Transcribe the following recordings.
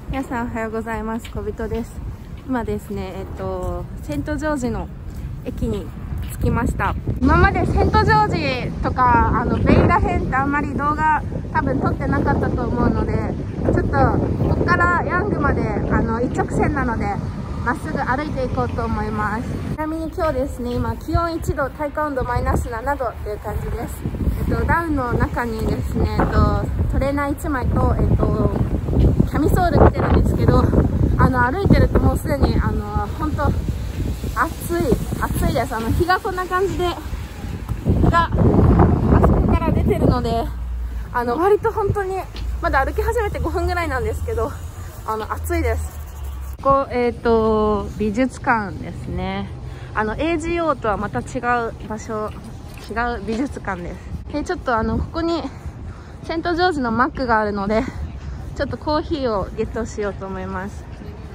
皆さんおはようございます。小人です。今ですね、セントジョージの駅に着きました。今までセントジョージとかベイら辺ってあんまり動画多分撮ってなかったと思うので、ちょっとここからヤングまで一直線なのでまっすぐ歩いていこうと思います。ちなみに今日ですね、今気温1度、体感温度マイナス7度っていう感じです。ダウンの中にですね、トレーナー1枚とキャミソール着てるんですけど、歩いてるともうすでに本当暑いです。日がこんな感じで日があそこから出てるので、割と本当にまだ歩き始めて5分ぐらいなんですけど、暑いです。ここ美術館ですね。AGO とはまた違う場所、違う美術館です。でちょっとここにセントジョージのマックがあるので、ちょっとコーヒーをゲットしようと思います。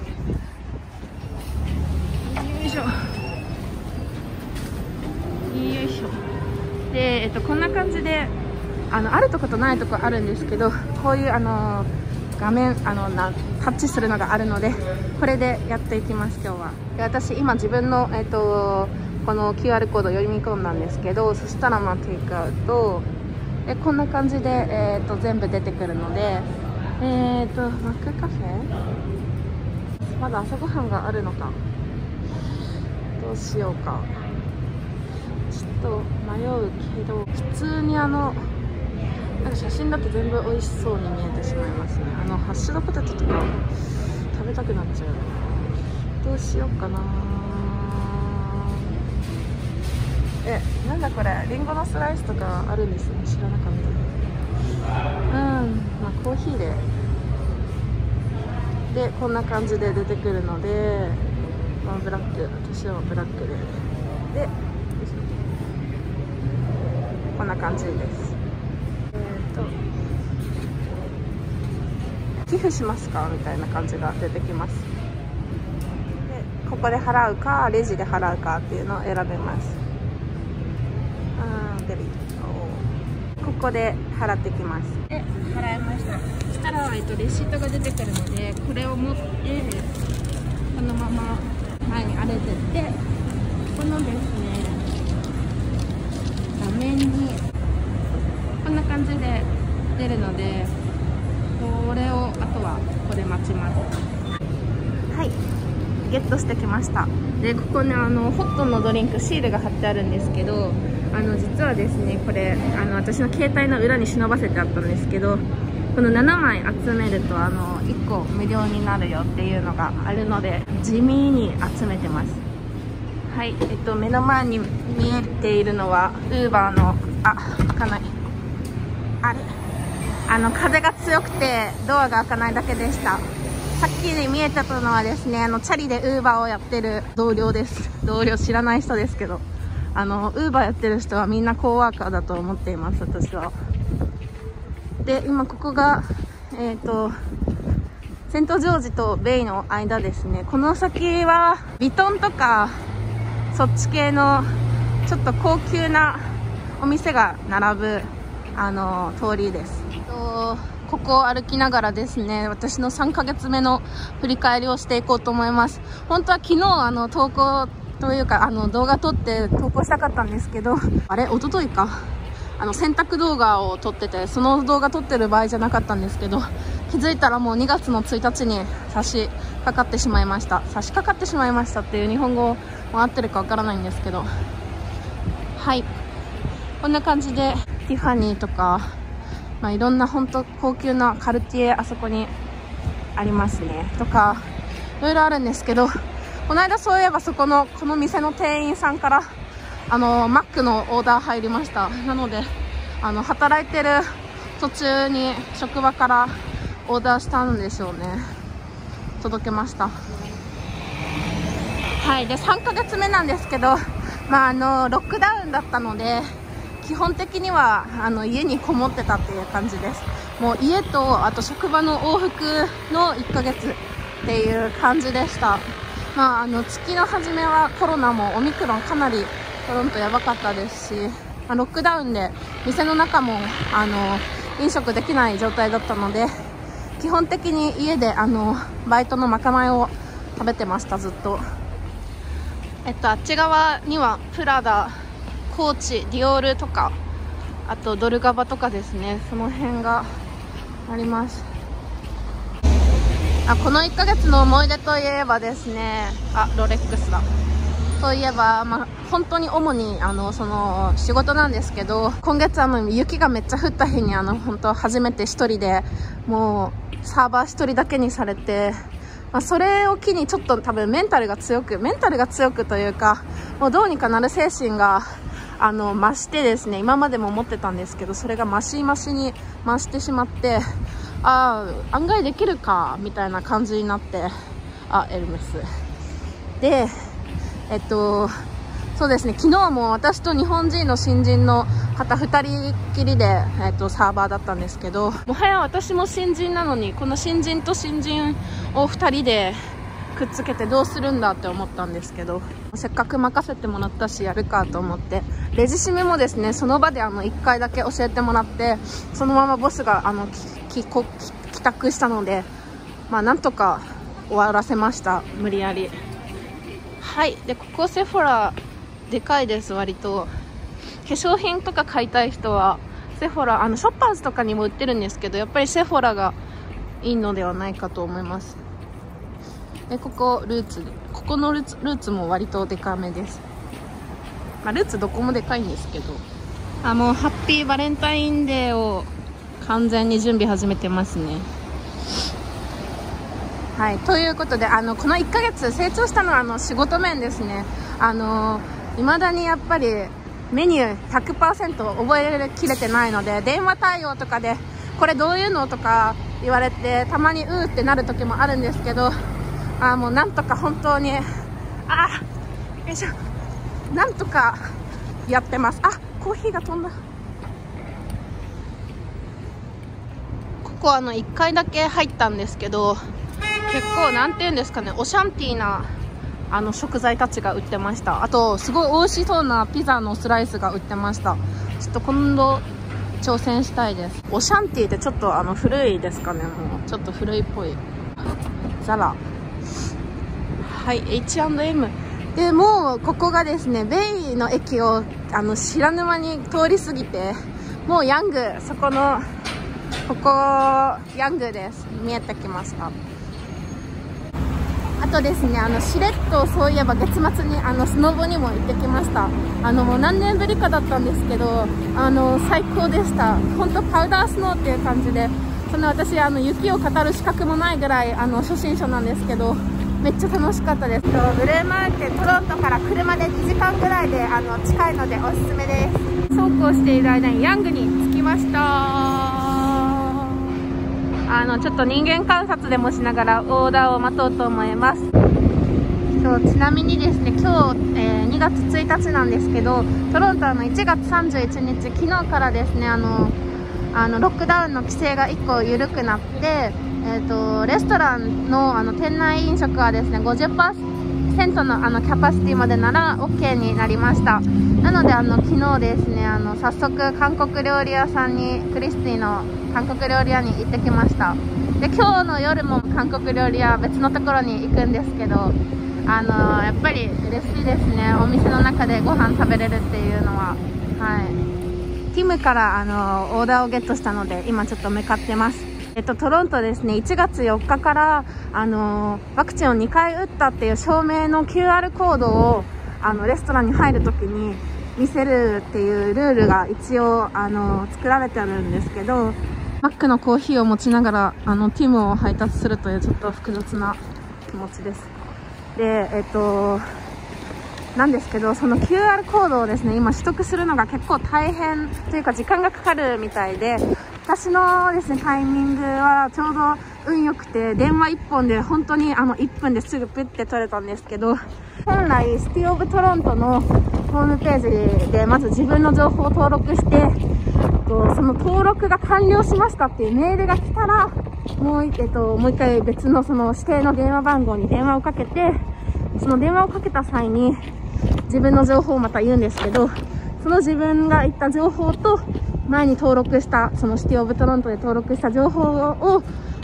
よいしょ。よいしょ。で、こんな感じで、あるとことないとこあるんですけど、こういう画面、タッチするのがあるので、これでやっていきます、今日は。で、私、今自分の、この QR コードを読み込んだんですけど、そしたらテイクアウト。で、こんな感じで、全部出てくるので、マックカフェまだ朝ごはんがあるのか。どうしようか。ちょっと迷うけど、普通になんか写真だと全部美味しそうに見えてしまいますね。ハッシュドポテトとか食べたくなっちゃう。どうしようかな。なんだこれ、リンゴのスライスとかあるんですね。知らなかった。コーヒーでこんな感じで出てくるので、ブラック、私はブラックでこんな感じです。寄付しますかみたいな感じが出てきます。でここで払うかレジで払うかっていうのを選べます。ここで払ってきます。で払いました。そしたらレシートが出てくるので、これを持ってこのまま前に歩いてって、このですね画面にこんな感じで出るので、これをあとはここで待ちます。はい、ゲットしてきました。でここねホットのドリンクシールが貼ってあるんですけど、実はですねこれ私の携帯の裏に忍ばせてあったんですけど、この7枚集めると1個無料になるよっていうのがあるので、地味に集めてます。はい、目の前に見えているのはウーバーの開かない、あれ風が強くてドアが開かないだけでした。さっきに見えてたのはですねチャリでウーバーをやってる同僚です。同僚、知らない人ですけど、ウーバーやってる人はみんなコーワーカーだと思っています、私は。で今ここがセントジョージとベイの間ですね。この先はヴィトンとかそっち系のちょっと高級なお店が並ぶ通りです。ここを歩きながらですね、私の3ヶ月目の振り返りをしていこうと思います。本当は昨日投稿というか動画撮って投稿したかったんですけど、あれ一昨日か、洗濯動画を撮ってて、その動画撮ってる場合じゃなかったんですけど、気づいたらもう2月の1日に差し掛かってしまいました。差し掛かってしまいましたっていう日本語も合ってるかわからないんですけど、はい、こんな感じでティファニーとか、いろんな本当高級なカルティエあそこにありますねとか、いろいろあるんですけど、この間そういえばこの店の店員さんからマックのオーダー入りました。なので働いてる途中に職場からオーダーしたんでしょうね。届けました。はい、で3ヶ月目なんですけど、ロックダウンだったので基本的には家にこもってたっていう感じです。もう家とあと職場の往復の1ヶ月っていう感じでした。月の初めはコロナもオミクロンかなりトロントやばかったですし、ロックダウンで店の中も飲食できない状態だったので、 基本的に家でバイトのまかないを食べてました、ずっと。あっち側にはプラダ、コーチ、ディオールとか、あとドルガバとかですね、その辺があります。この1ヶ月の思い出といえばですね、ロレックスだ。といえば、本当に主にその仕事なんですけど、今月雪がめっちゃ降った日に本当初めて一人でもうサーバー一人だけにされて、それを機にちょっと多分メンタルが強くというか、もうどうにかなる精神が増してですね、今までも思ってたんですけど、それが増してしまって、案外できるかみたいな感じになって、エルメスで、そうですね、昨日も私と日本人の新人の方2人きりで、サーバーだったんですけど、もはや私も新人なのに、この新人と新人を2人でくっつけてどうするんだって思ったんですけど、せっかく任せてもらったしやるかと思って、レジ締めもですね、その場で1回だけ教えてもらって、そのままボスが帰宅したので、なんとか終わらせました、無理やり。はい。で、ここセフォラでかいです。割と化粧品とか買いたい人はセフォラ、ショッパーズとかにも売ってるんですけど、やっぱりセフォラがいいのではないかと思います。で、ここのルーツも割とでかめです。ルーツどこもでかいんですけど、もうハッピーバレンタインデーを完全に準備始めてますね。はい、ということで、この1ヶ月成長したのは仕事面ですね。未だにやっぱりメニュー 100% 覚えきれてないので、電話対応とかでこれどういうのとか言われて、たまにってなる時もあるんですけど、もうなんとか本当によいしょ、なんとかやってます。コーヒーが飛んだ。ここ1回だけ入ったんですけど、結構なんていうんですかね、オシャンティーな食材たちが売ってました。あとすごい美味しそうなピザのスライスが売ってました。ちょっと今度挑戦したいです。オシャンティーってちょっと古いですかね。もうちょっと古いっぽい。ザラ、はい、 H&M で、もうここがですね、ベイの駅を知らぬ間に通り過ぎて、もうヤング、ここヤングです。見えてきました。あとですね、しれっとそういえば月末にスノボにも行ってきました。もう何年ぶりかだったんですけど、最高でした。本当パウダースノーっていう感じで、私雪を語る資格もないぐらい初心者なんですけど、めっちゃ楽しかったです。ブルーマウンテン、トロントから車で2時間ぐらいで近いのでおすすめです。そうこうしている間にヤングに着きました。ちょっと人間観察でもしながらオーダーを待とうと思います。ちなみにですね、今日、2月1日なんですけど、トロント1月31日、昨日からですね、ロックダウンの規制が1個緩くなって、レストランの店内飲食はですね 50% のキャパシティまでなら OK になりました。なので昨日ですね早速韓国料理屋さんに、クリスティの韓国料理屋に行ってきました。で、今日の夜も韓国料理屋別のところに行くんですけど、やっぱり嬉しいですね、お店の中でご飯食べれるっていうのは。はい、ティムからオーダーをゲットしたので今ちょっと向かってます。トロントですね、1月4日からワクチンを2回打ったっていう証明の QR コードをレストランに入るときに見せるっていうルールが一応作られてあるんですけど、マックのコーヒーを持ちながらティムを配達するというちょっと複雑な気持ちです。で、なんですけど、その QR コードをですね今取得するのが結構大変というか時間がかかるみたいで、私のですねタイミングはちょうど運良くて、電話1本で本当に1分ですぐプッて取れたんですけど、本来シティオブトロントのホームページでまず自分の情報を登録して、その登録が完了しましたっていうメールが来たら、もう一回別のその指定の電話番号に電話をかけて、その電話をかけた際に自分の情報をまた言うんですけど、その自分が言った情報と前に登録したそのシティオブトロントで登録した情報を、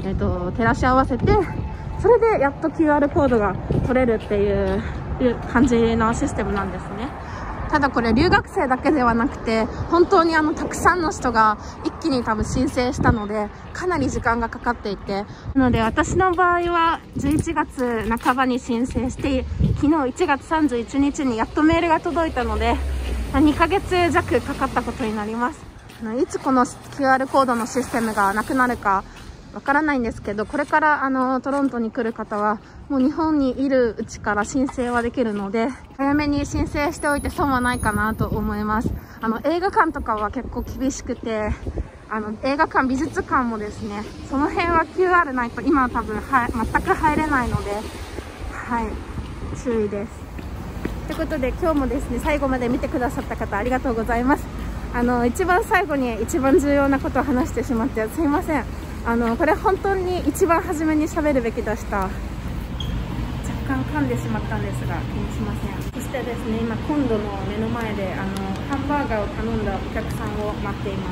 照らし合わせて、それでやっと QR コードが取れるっていう感じのシステムなんですね。ただこれ留学生だけではなくて、本当にたくさんの人が一気に多分申請したので、かなり時間がかかっていて、なので私の場合は11月半ばに申請して、昨日1月31日にやっとメールが届いたので、2ヶ月弱かかったことになります。いつこの QR コードのシステムがなくなるかわからないんですけど、これからトロントに来る方はもう日本にいるうちから申請はできるので、早めに申請しておいて損はないかなと思います。映画館とかは結構厳しくて、映画館、美術館もですね、その辺は QR ないと今は多分全く入れないので、はい、注意です。ということで今日もですね、最後まで見てくださった方ありがとうございます。一番最後に一番重要なことを話してしまってすいません。これ本当に一番初めに喋るべきでした。若干噛んでしまったんですが、気にしません。そしてですね、今コンロの目の前でハンバーガーを頼んだお客さんを待っています。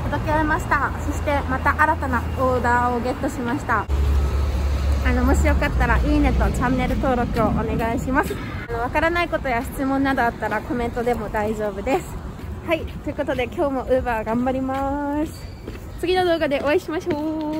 届け終えました。そしてまた新たなオーダーをゲットしました。もしよかったらいいねとチャンネル登録をお願いします。わからないことや質問などあったらコメントでも大丈夫です。はい、ということで今日も Uber 頑張ります。次の動画でお会いしましょう。